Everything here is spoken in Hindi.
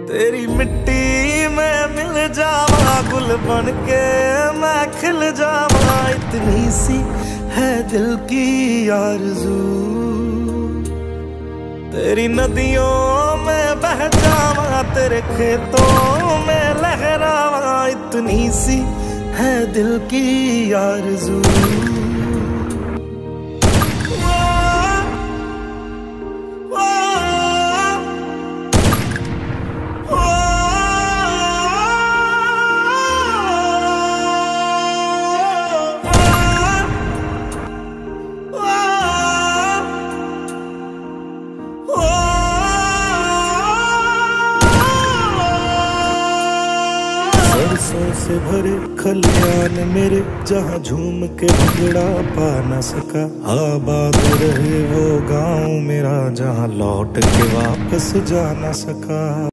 तेरी मिट्टी में मिल जावा, गुल बन के मैं खिल जावा। इतनी सी है दिल की आरज़ू, तेरी नदियों में बह जावा, तेरे खेतों में लहरावा। इतनी सी है दिल की आरज़ू। सरसों से भरे खलियान मेरे, जहाँ झूम के भंगड़ा पा न सका। आबाद रहे वो गाँव मेरा, जहाँ लौट के वापस जा न सका।